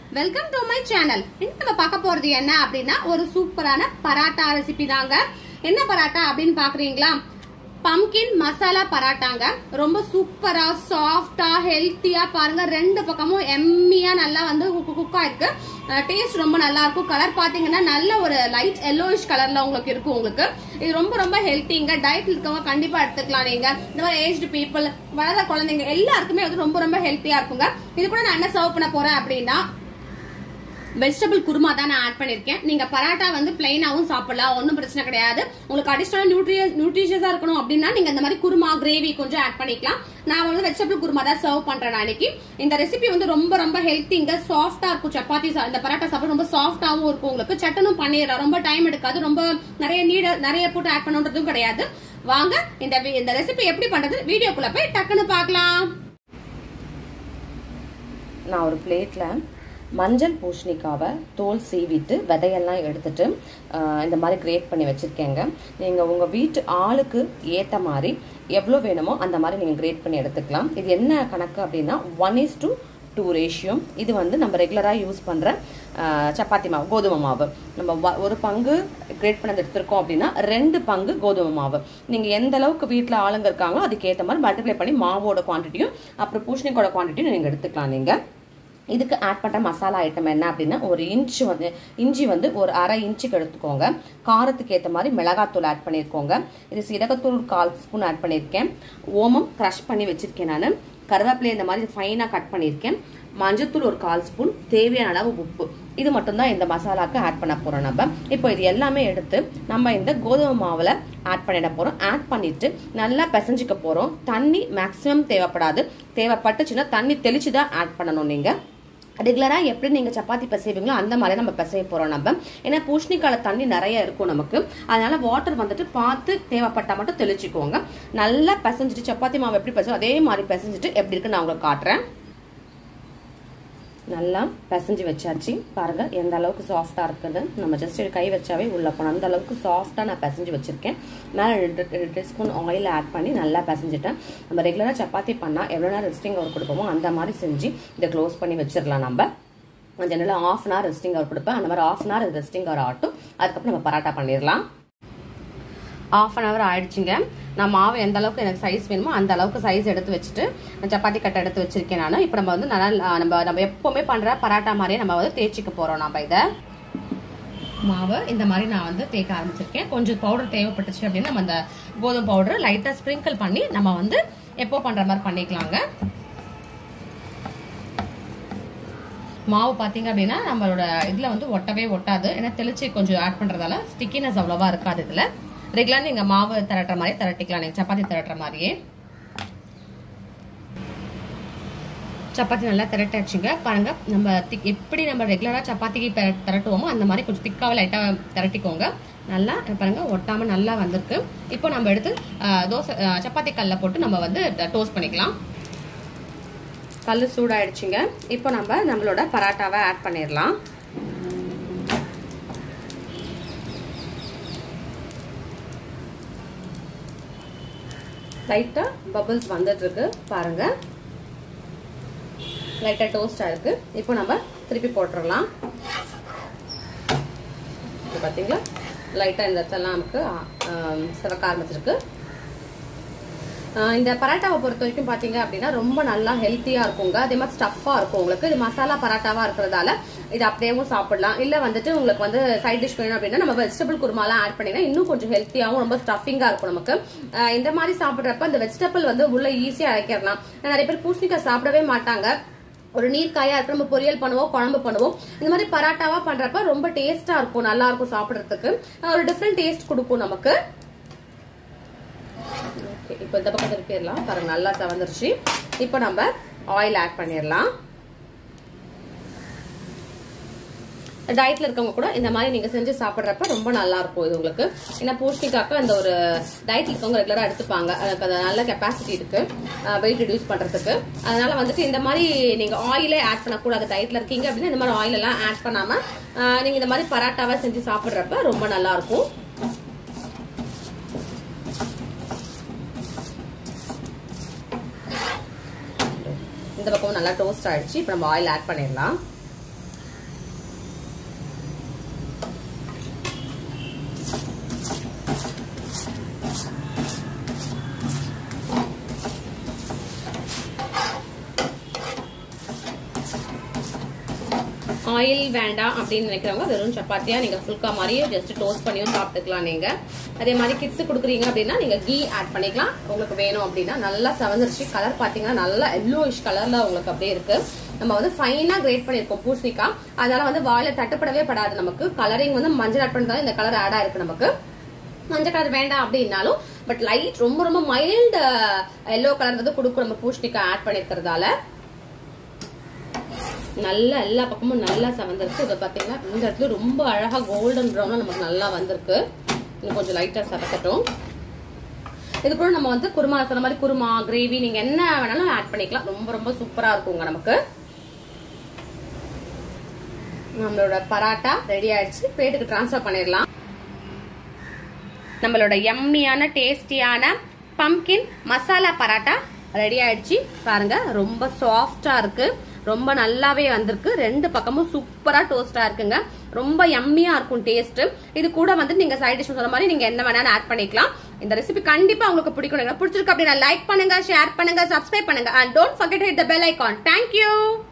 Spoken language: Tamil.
Welcome to my channel. இன்னைக்கு நம்ம பார்க்க போறது என்ன அப்படின்னா ஒரு சூப்பரான பராட்டா ரெசிபி தாங்க. என்ன பராட்டா அப்படின்னு பாக்குறீங்களா? பம்கின் மசாலா பராட்டாங்க. ரொம்ப சூப்பரா சாஃப்டா ஹெல்த்தியா பாருங்க. ரெண்டு பக்கமும் எம்மியா நல்லா வந்து குக்கா இருக்கு. டேஸ்ட் ரொம்ப நல்லா இருக்கும். கலர் பாத்தீங்கன்னா நல்ல ஒரு லைட் எல்லோயிஷ் கலர்ல உங்களுக்கு இருக்கும். உங்களுக்கு இது ரொம்ப ரொம்ப ஹெல்த்திங்க. டயட்ல இருக்கவங்க கண்டிப்பா எடுத்துக்கலாம். நீங்க இந்த மாதிரி ஏஜ்டு பீப்புள், வளர்ந்த குழந்தைங்க எல்லாருக்குமே வந்து ரொம்ப ரொம்ப ஹெல்த்தியா இருக்குங்க. இது கூட நான் என்ன சர்வ் பண்ண போறேன் அப்படின்னா வெஜிடபிள் குருமா தான் நான் ஆட் பண்ணிருக்கேன். நீங்க பராட்டா வந்து பிளைனாவும் சாப்பிடலாம், ஒன்னும் பிரச்சனை கிடையாது. உங்களுக்கு அடிஷனல் நியூட்ரிஷியஸா இருக்கணும் அப்படின்னா நீங்க இந்த மாதிரி குருமா கிரேவி கொஞ்சம் ஆட் பண்ணிக்கலாம். நான் வந்து வெஜிடபிள் குருமா தான் சர்வ் பண்றேன் அன்னைக்கு. இந்த ரெசிபி வந்து ரொம்ப ரொம்ப ஹெல்த்திங்க. சாஃப்டா இருக்கும். சப்பாத்தி இந்த பராட்டா சாப்பிட ரொம்ப சாஃப்டாவும் இருக்கும். உங்களுக்கு சட்டனும் பண்ணிடலாம். ரொம்ப டைம் எடுக்காது. ரொம்ப நிறைய போட்டு ஆட் பண்ணணுன்றதும் கிடையாது. வாங்க இந்த ரெசிபி எப்படி பண்றது வீடியோக்குள்ள போய் டக்குன்னு பார்க்கலாம். நான் ஒரு பிளேட்ல மஞ்சள் பூசணிக்காவை தோல் சீவிட்டு விதையெல்லாம் எடுத்துட்டு இந்த மாதிரி கிரேட் பண்ணி வச்சுருக்கேங்க. நீங்கள் உங்கள் வீட்டு ஆளுக்கு ஏற்ற மாதிரி எவ்வளோ வேணுமோ அந்த மாதிரி நீங்கள் கிரேட் பண்ணி எடுத்துக்கலாம். இது என்ன கணக்கு அப்படின்னா 1:2 ரேஷியோ. இது வந்து நம்ம ரெகுலராக யூஸ் பண்ணுற சப்பாத்தி மாவு, கோதுமை மாவு. நம்ம ஒரு பங்கு கிரேட் பண்ணது எடுத்துருக்கோம் அப்படின்னா 2 பங்கு கோதுமை மாவு. நீங்கள் எந்த அளவுக்கு வீட்டில் ஆளுங்க இருக்காங்களோ அதுக்கேற்ற மாதிரி மல்டிப்ளை பண்ணி மாவோட குவான்டிட்டியும் அப்புறம் பூசணிக்கோட குவான்டிட்டியும் நீங்கள் எடுத்துக்கலாம். நீங்கள் இதுக்கு ஆட் பண்ணுற மசாலா ஐட்டம் என்ன அப்படின்னா ஒரு இஞ்சி வந்து ஒரு 1/2 இன்ச்சுக்கு எடுத்துக்கோங்க. காரத்துக்கு ஏற்ற மாதிரி மிளகாத்தூள் ஆட் பண்ணியிருக்கோங்க. இது சீரகத்தூள் 1/4 ஸ்பூன் ஆட் பண்ணியிருக்கேன். ஓமம் க்ரஷ் பண்ணி வச்சிருக்கேன். நான் கருவேப்பிலை இந்த மாதிரி ஃபைனாக கட் பண்ணியிருக்கேன். மஞ்சத்தூள் ஒரு 1/4 ஸ்பூன், தேவையான அளவு உப்பு. இது மட்டும்தான் இந்த மசாலாவுக்கு ஆட் பண்ண போறோம். நம்ம இப்போ இது எல்லாமே எடுத்து நம்ம இந்த கோதுமை மாவுல ஆட் பண்ணிட போறோம். ஆட் பண்ணிட்டு நல்லா பிசைஞ்சிக்க போறோம். தண்ணி மேக்சிமம் தேவைப்படாது. தேவைப்பட்டுச்சுன்னா தண்ணி தெளிச்சுதான் ஆட் பண்ணணும். நீங்க ரெகுலரா எப்படி நீங்க சப்பாத்தி பிசைவீங்களோ அந்த மாதிரி நம்ம பிசைய போறோம். நம்ம ஏன்னா பூசணிக்கால தண்ணி நிறைய இருக்கும் நமக்கு. அதனால வாட்டர் வந்துட்டு பார்த்து தேவைப்பட்டா மட்டும் தெளிச்சுக்கோங்க. நல்லா பிசைஞ்சிட்டு சப்பாத்தி மாவு எப்படி பிசையும் அதே மாதிரி பிசைஞ்சிட்டு எப்படி இருக்குன்னு நான் உங்களுக்கு காட்டுறேன். நல்லா பிசைஞ்சு வச்சாச்சு. பாருங்க எந்த அளவுக்கு சாஃப்டா இருக்குது. நம்ம ஜஸ்ட் கை வச்சாவே உள்ள போனோம். அந்த அளவுக்கு சாஃப்டா நான் பிசைஞ்சு வச்சிருக்கேன். மேலே 2 ஸ்பூன் ஆயில் ஆட் பண்ணி நல்லா பிசைஞ்சிட்டேன். நம்ம ரெகுலரா சப்பாத்தி பண்ணா எவ்வளவு நேரம் ரெஸ்டிங் அவர் கொடுப்போமோ அந்த மாதிரி செஞ்சு இதை க்ளோஸ் பண்ணி வச்சிடலாம். நம்ம ஜெனரலாக 1/2 hour ரெஸ்டிங் அவர் கொடுப்பேன். அந்த மாதிரி 1/2 hour ரெஸ்டிங் அவர் ஆகட்டும். அதுக்கப்புறம் நம்ம பராட்டா பண்ணிடலாம். 1/2 hour ஆயிடுச்சுங்க. நான் மாவு எந்த அளவுக்கு எனக்கு சைஸ் வேணுமோ அந்த அளவுக்கு சைஸ் எடுத்து வச்சுட்டு சப்பாத்தி கட்டை எடுத்து வச்சிருக்கேன். நான் இப்போ நம்ம வந்து நம்ம எப்பவுமே பண்ற பராட்டா மாதிரியே நம்ம வந்து தேய்ச்சிக்க போறோம். நம்ம இதை மாவு இந்த மாதிரி நான் வந்து தேய்க்க ஆரம்பிச்சிருக்கேன். கொஞ்சம் பவுடர் தேவைப்பட்டுச்சு அப்படின்னா நம்ம அந்த கோதுமை பவுடர் லைட்டா ஸ்ப்ரிங்கிள் பண்ணி நம்ம வந்து எப்போ பண்ற மாதிரி பண்ணிக்கலாங்க. மாவு பாத்தீங்க அப்படின்னா நம்மளோட இதுல வந்து ஒட்டவே ஒட்டாது. ஏன்னா தெளிச்சு கொஞ்சம் ஆட் பண்றதால ஸ்டிக்கினஸ் அவ்வளவா இருக்காது. இதுல ரெகுலரா நீங்க மாவு திரட்டுற மாதிரி திரட்டிக்கலாம். நீங்க சப்பாத்தி திரட்டுற மாதிரியே சப்பாத்தி நல்லா திரட்டாச்சுங்க. பாருங்க நம்ம எப்படி நம்ம ரெகுலரா சப்பாத்திக்கு திரட்டுவோமோ அந்த மாதிரி கொஞ்சம் திக்காவே லைட்டா திரட்டிக்கோங்க. நல்லா பாருங்க ஒட்டாம நல்லா வந்திருக்கு. இப்போ நம்ம எடுத்து சப்பாத்தி கல்ல போட்டு நம்ம வந்து டோஸ்ட் பண்ணிக்கலாம். கல்லு சூடாயிடுச்சுங்க. இப்போ நம்மளோட பராட்டாவை ஆட் பண்ணிடலாம். லைட்டா பபிள்ஸ் வந்துட்டு இருக்கு பாருங்க. லைட்டா டோஸ்ட் ஆயிருக்கு. இப்போ நம்ம திருப்பி போட்டுடலாம். பாத்தீங்களா லைட்டா இந்த இடத்தெல்லாம் நமக்கு சிவக்க ஆரம்பிச்சிருக்கு. இந்த பராட்டாவை பொறுத்த வரைக்கும் பாத்தீங்க அப்படின்னா ரொம்ப நல்லா ஹெல்த்தியா இருக்குங்க. அதே மாதிரி ஸ்டஃபா இருக்கும். உங்களுக்கு இது மசாலா பராட்டாவா இருக்கிறதால இது அப்படியேவும் சாப்பிடலாம். இல்ல வந்துட்டு உங்களுக்கு வந்து சைட் டிஷ் வேணும் அப்படின்னா நம்ம வெஜிடபிள் குருமாலாம் ஆட் பண்ணினா இன்னும் கொஞ்சம் ஹெல்த்தியாவும் ரொம்ப ஸ்டஃபிங்கா இருக்கும் நமக்கு. இந்த மாதிரி சாப்பிடுறப்ப இந்த வெஜிடபிள் வந்து உள்ள ஈஸியா அரைக்கலாம். நிறைய பேர் பூசணிக்காய் சாப்பிடவே மாட்டாங்க. ஒரு நீர்க்காயா இருக்கு. நம்ம பொரியல் பண்ணுவோம், குழம்பு பண்ணுவோம். இந்த மாதிரி பராட்டாவா பண்றப்ப ரொம்ப டேஸ்டா இருக்கும். நல்லா இருக்கும் சாப்பிடறதுக்கு. ஒரு டிஃப்ரெண்ட் டேஸ்ட் கொடுக்கும் நமக்கு. இப்போ இந்த பக்கம் திருப்பிடலாம். பாருங்க நல்லா செவந்துருச்சு. இப்போ நம்ம ஆயில் ஆட் பண்ணிடலாம். டயட்ல இருக்கவங்க கூட இந்த மாதிரி நீங்க செஞ்சு சாப்பிடுறப்ப ரொம்ப நல்லா இருக்கும் இது உங்களுக்கு. ஏன்னா பூசணிக்காக்கு அந்த ஒரு டயட்ல இருக்கவங்க ரெகுலரா எடுத்துப்பாங்க. அதுக்கு அது நல்ல கெப்பாசிட்டி இருக்கு வெயிட் ரெடியூஸ் பண்றதுக்கு. அதனால வந்துட்டு இந்த மாதிரி நீங்க ஆயிலே ஆட் பண்ணக்கூடாது. டயட்ல இருக்கீங்க அப்படின்னா இந்த மாதிரி ஆயில் எல்லாம் ஆட் பண்ணாம நீங்க இந்த மாதிரி பராட்டாவா செஞ்சு சாப்பிடுறப்ப ரொம்ப நல்லா இருக்கும். இந்த பக்கம் நல்லா டோஸ்ட் ஆயிடுச்சு. இப்போ நம்ம ஆயில் ஆட் பண்ணிடலாம். ஆயில் வேண்டாம் அப்படின்னு நினைக்கிறவங்க வெறும் சப்பாத்தியா நீங்க ஃபுல்கா மாதிரியே ஜஸ்ட் டோஸ்ட் பண்ணியும் சாப்பிட்டுக்கலாம் நீங்க. அதே மாதிரி கிட்ஸ் கொடுக்குறீங்க அப்படின்னா நீங்க கீ ஆட் பண்ணிக்கலாம் உங்களுக்கு வேணும் அப்படின்னா. நல்லா செவந்துருச்சு. கலர் பாத்தீங்கன்னா நல்லா எல்லோயிஷ் கலர்ல உங்களுக்கு அப்படியே இருக்கு. நம்ம வந்து ஃபைனா கிரேட் பண்ணிருக்கோம் பூசணிக்காய், அதனால வந்து வாயில தட்டுப்படவே படாது நமக்கு. கலரிங் வந்து மஞ்சள் ஆட் பண்ணதால இந்த கலர் ஆட் ஆயிருக்கு நமக்கு. மஞ்சள் கலர் வேண்டாம் அப்படின்னாலும் பட் லைட் ரொம்ப ரொம்ப மைல்டு எல்லோ கலர் வந்து கொடுக்கும் நம்ம பூசணிக்காய் ஆட் பண்ணிருக்கிறதால. நல்லா எல்லா பக்கமும் நல்லா செவந்திருக்கு. இதை பாத்தீங்கன்னா இந்த இடத்துல ரொம்ப அழகா கோல்டன் ப்ரௌனா நமக்கு நல்லா வந்திருக்கு. இன்னும் கொஞ்சம் லைட்டா செவக்கட்டும். இது கூட நம்ம வந்து குருமா சொன்ன மாதிரி குருமா கிரேவி நீங்க என்ன வேணாலும் ஆட் பண்ணிக்கலாம். ரொம்ப ரொம்ப சூப்பரா இருக்குங்க நமக்கு. நம்மளோட பராட்டா ரெடி ஆயிடுச்சு. பிளேட்டுக்கு டிரான்ஸ்ஃபர் பண்ணிடலாம். நம்மளோட யம்மியான டேஸ்டியான பம்கின் மசாலா பராட்டா ரெடி ஆயிடுச்சு. பாருங்க ரொம்ப சாஃப்டா இருக்கு, ரொம்ப நல்லாவே வந்திருக்கு. ரெண்டு பக்கமும் சூப்பரா டோஸ்டா இருக்குங்க. ரொம்ப யம்மியா இருக்கும் டேஸ்ட். இது கூட வந்து நீங்க சைட் டிஷ் சொன்ன மாதிரி நீங்க என்ன வேணாலும் ஆட் பண்ணிக்கலாம். இந்த ரெசிபி கண்டிப்பா உங்களுக்கு பிடிக்கும். பிடிச்சிருக்கு அப்படின்னா லைக் பண்ணுங்க, ஷேர் பண்ணுங்க, சப்ஸ்கிரைப் பண்ணுங்க and don't forget to hit the bell icon. Thank you.